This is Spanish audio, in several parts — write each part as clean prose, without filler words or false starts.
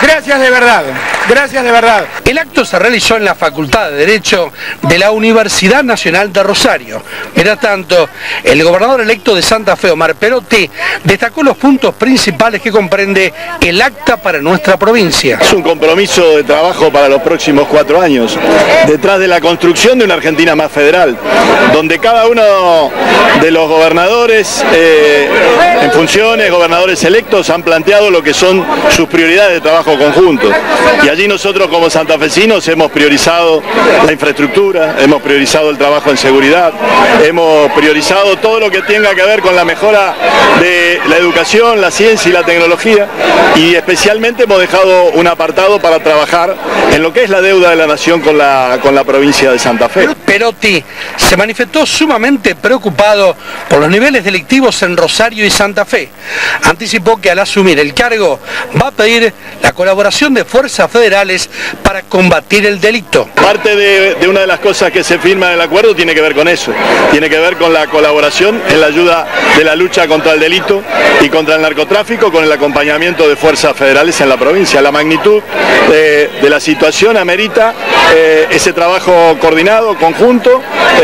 Gracias de verdad, gracias de verdad. El acto se realizó en la Facultad de Derecho de la Universidad Nacional de Rosario. Mientras tanto, el gobernador electo de Santa Fe, Omar Perotti, destacó los puntos principales que comprende el acta para nuestra provincia. Es un compromiso de trabajo para los próximos 4 años, detrás de la construcción de una Argentina más federal, donde cada uno de los gobernadores en funciones, gobernadores electos, han planteado lo que son sus prioridades de trabajo conjunto. Y allí nosotros como santafesinos hemos priorizado la infraestructura, hemos priorizado el trabajo en seguridad, hemos priorizado todo lo que tenga que ver con la mejora de la educación, la ciencia y la tecnología, y especialmente hemos dejado un apartado para trabajar en lo que es la deuda de la nación con la provincia de Santa Fe. Perotti se manifestó sumamente preocupado por los niveles delictivos en Rosario y Santa Fe. Anticipó que al asumir el cargo va a pedir la colaboración de fuerzas federales para combatir el delito. Parte de una de las cosas que se firma en el acuerdo tiene que ver con eso, tiene que ver con la colaboración en la ayuda de la lucha contra el delito y contra el narcotráfico, con el acompañamiento de fuerzas federales en la provincia. La magnitud de la situación amerita ese trabajo coordinado, conjunto,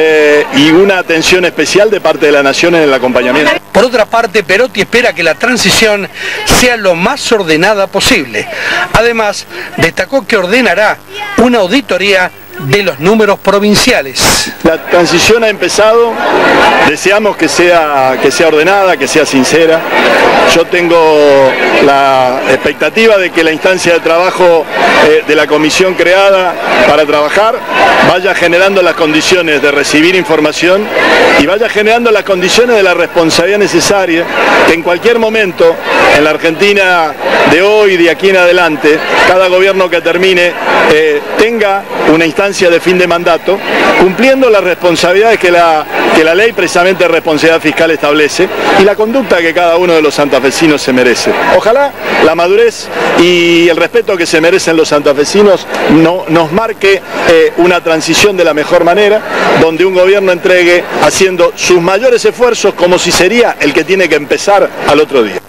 y una atención especial de parte de la nación en el acompañamiento. Por otra parte, Perotti espera que la transición sea lo más ordenada posible. Además, destacó que ordenará una auditoría de los números provinciales. La transición ha empezado, deseamos que sea ordenada, que sea sincera. Yo tengo la expectativa de que la instancia de trabajo de la comisión creada para trabajar vaya generando las condiciones de recibir información y vaya generando las condiciones de la responsabilidad necesaria que en cualquier momento en la Argentina de hoy y de aquí en adelante, cada gobierno que termine tenga una instancia de fin de mandato, cumpliendo las responsabilidades que la ley precisamente de responsabilidad fiscal establece y la conducta que cada uno de los santafesinos se merece. Ojalá la madurez y el respeto que se merecen los santafesinos nos marque una transición de la mejor manera, donde un gobierno entregue haciendo sus mayores esfuerzos como si sería el que tiene que empezar al otro día.